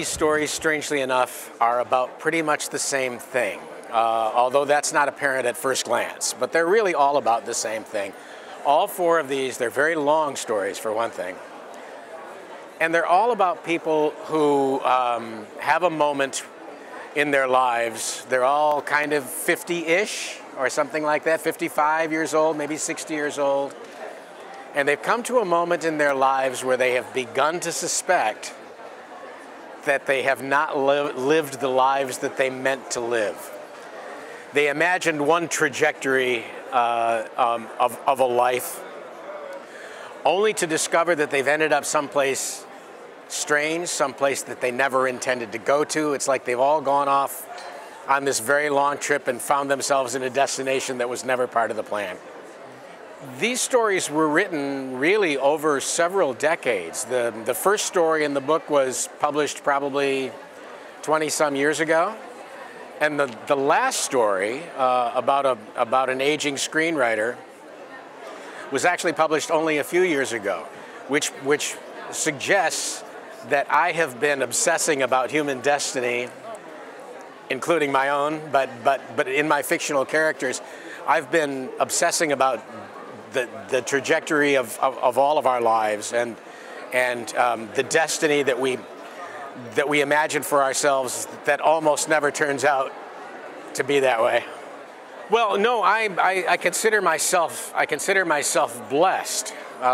these stories, strangely enough, are about pretty much the same thing, although that's not apparent at first glance. But they're really all about the same thing. All four of these, they're very long stories, for one thing. And they're all about people who have a moment in their lives. They're all kind of 50-ish or something like that, 55 years old, maybe 60 years old. And they've come to a moment in their lives where they have begun to suspect that they have not lived the lives that they meant to live. They imagined one trajectory of a life, only to discover that they've ended up someplace strange, someplace that they never intended to go to. It's like they've all gone off on this very long trip and found themselves in a destination that was never part of the plan. These stories were written really over several decades. The first story in the book was published probably 20-some years ago. And the last story about an aging screenwriter was actually published only a few years ago, which suggests that I have been obsessing about human destiny, including my own, but in my fictional characters, I've been obsessing about the trajectory of all of our lives and the destiny that we imagine for ourselves that almost never turns out to be that way. Well, no, I consider myself blessed.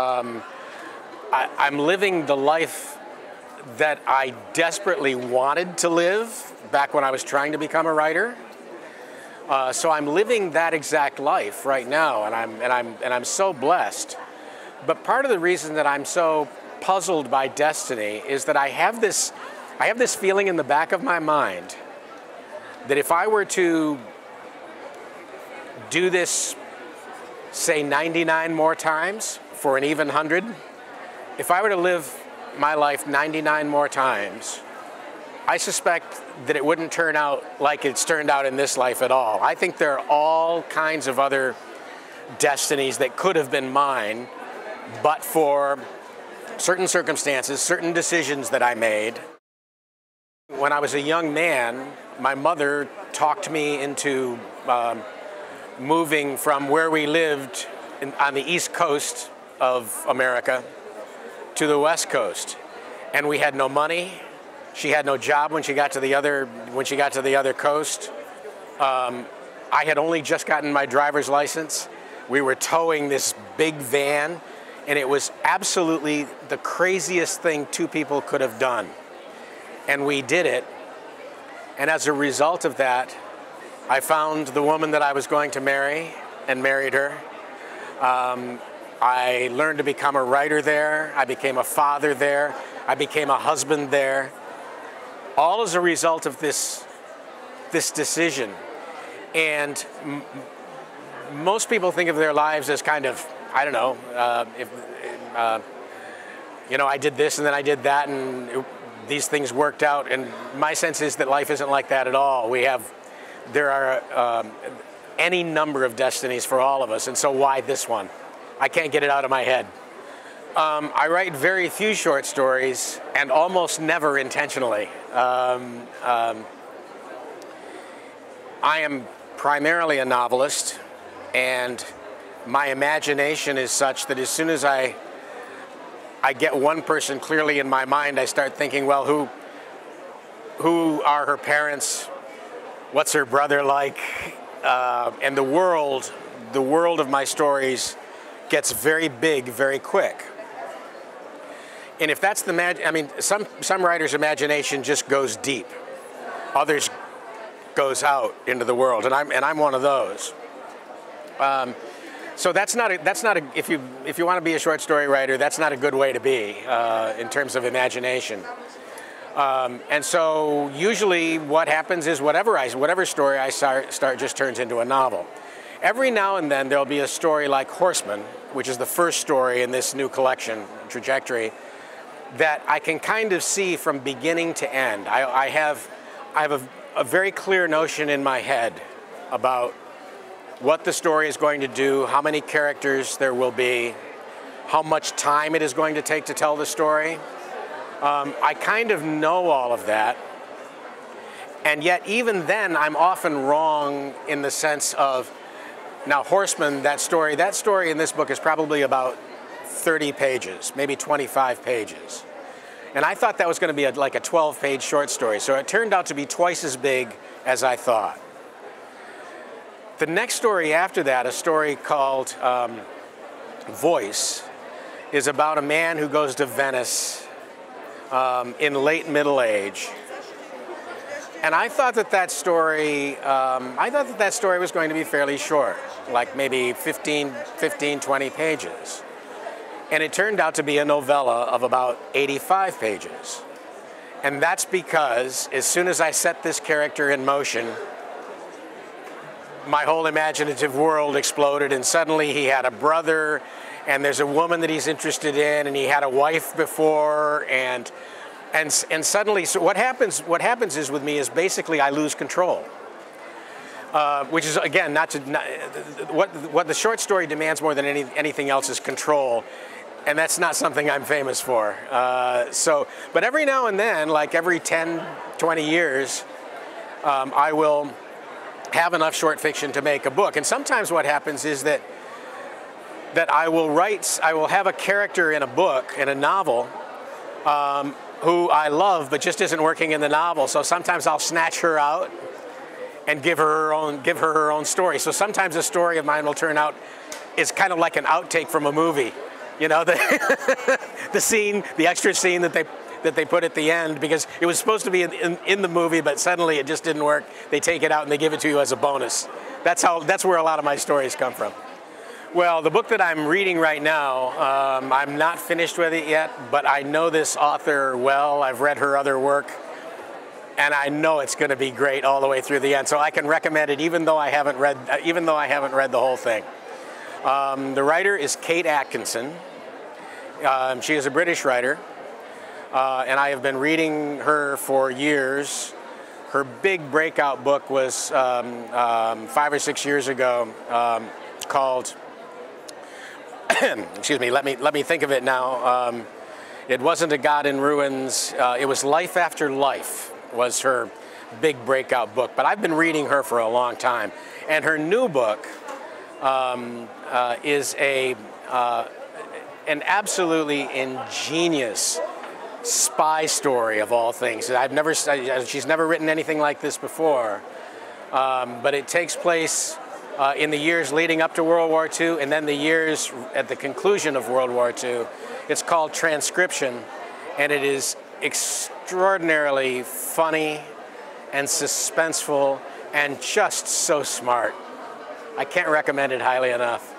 I'm living the life that I desperately wanted to live back when I was trying to become a writer. So I'm living that exact life right now, and I'm so blessed. But part of the reason that I'm so puzzled by destiny is that I have this feeling in the back of my mind that if I were to do this, say 99 more times for an even 100, if I were to live my life 99 more times, I suspect that it wouldn't turn out like it's turned out in this life at all. I think there are all kinds of other destinies that could have been mine, but for certain circumstances, certain decisions that I made. When I was a young man, my mother talked me into moving from where we lived on the East Coast of America to the West Coast. And we had no money. She had no job when she got to the other coast. I had only just gotten my driver's license. We were towing this big van, and it was absolutely the craziest thing two people could have done. And we did it. And as a result of that, I found the woman that I was going to marry and married her. I learned to become a writer there. I became a father there. I became a husband there. All as a result of this decision. And most people think of their lives as kind of, I don't know, I did this and then I did that and these things worked out. And my sense is that life isn't like that at all. There are any number of destinies for all of us. And so why this one? I can't get it out of my head. I write very few short stories and almost never intentionally. I am primarily a novelist, and my imagination is such that as soon as I get one person clearly in my mind, I start thinking, well, who are her parents? What's her brother like? And the world of my stories gets very big very quick. And if that's some writers' imagination just goes deep. Others goes out into the world, and I'm one of those. So that's not a if you want to be a short story writer, that's not a good way to be in terms of imagination. And so usually what happens is whatever story I start just turns into a novel. Every now and then there'll be a story like Horseman, which is the first story in this new collection, Trajectory, that I can kind of see from beginning to end. I have a very clear notion in my head about what the story is going to do, how many characters there will be, how much time it is going to take to tell the story. I kind of know all of that. And yet, even then, I'm often wrong in the sense of, now, Horseman, that story in this book is probably about 30 pages, maybe 25 pages. And I thought that was going to be like a 12-page short story, so it turned out to be twice as big as I thought. The next story after that, a story called Voice, is about a man who goes to Venice in late middle age. And I thought that story was going to be fairly short, like maybe 15, 20 pages. And it turned out to be a novella of about 85 pages. And that's because as soon as I set this character in motion, my whole imaginative world exploded, and suddenly he had a brother, and there's a woman that he's interested in, and he had a wife before, and suddenly, so what happens is with me is basically I lose control, which is again what the short story demands more than anything else is control, and that's not something I'm famous for. But every now and then, like every 10, 20 years, I will have enough short fiction to make a book, and sometimes what happens is that I will have a character in a book, in a novel, who I love, but just isn't working in the novel. So sometimes I'll snatch her out and give her her own story. So sometimes a story of mine will turn out is kind of like an outtake from a movie, you know, the extra scene that they put at the end because it was supposed to be in the movie, but suddenly it just didn't work. They take it out and they give it to you as a bonus. That's where a lot of my stories come from. Well, the book that I'm reading right now, I'm not finished with it yet, but I know this author well. I've read her other work, and I know it's going to be great all the way through the end. So I can recommend it, even though I haven't read the whole thing. The writer is Kate Atkinson. She is a British writer, and I have been reading her for years. Her big breakout book was 5 or 6 years ago, called. Excuse me, let me think of it now. It wasn't A God in Ruins. It was Life After Life was her big breakout book. But I've been reading her for a long time. And her new book is an absolutely ingenious spy story of all things. She's never written anything like this before. But it takes place in the years leading up to World War II, and then the years at the conclusion of World War II. It's called Transcription, and it is extraordinarily funny and suspenseful and just so smart. I can't recommend it highly enough.